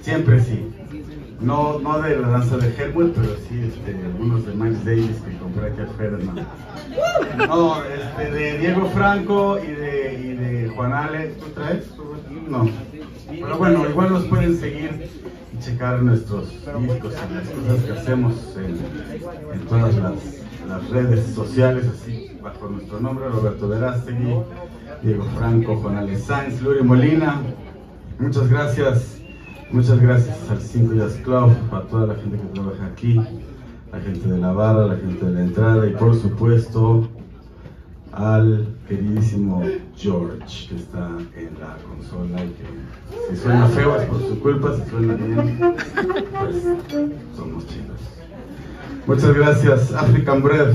Siempre sí. No de la danza de Helmut, pero sí algunos de Miles Davis que compré aquí afuera. No, de Diego Franco y de Juan Ale. ¿Tú traes? No. Pero bueno, igual nos pueden seguir y checar nuestros discos y las cosas que hacemos en todas las redes sociales, así bajo nuestro nombre: Roberto Verastegui, Diego Franco, Juan Ale Saenz, Luri Molina. Muchas gracias al Zinco Jazz Club, a toda la gente que trabaja aquí, la gente de la barra, la gente de la entrada y por supuesto al queridísimo George, que está en la consola y que si suena feo es por su culpa, si suena bien, pues somos chinos. Muchas gracias. African Bread.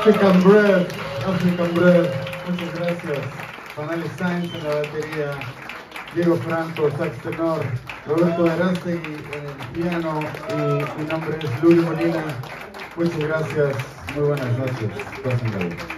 African Bread, muchas gracias. Juan Ale Saenz en la batería, Diego Franco, sax tenor, Roberto Verastegui en el piano y mi nombre es Luri Molina. Muchas gracias, muy buenas noches. Pásenla bien.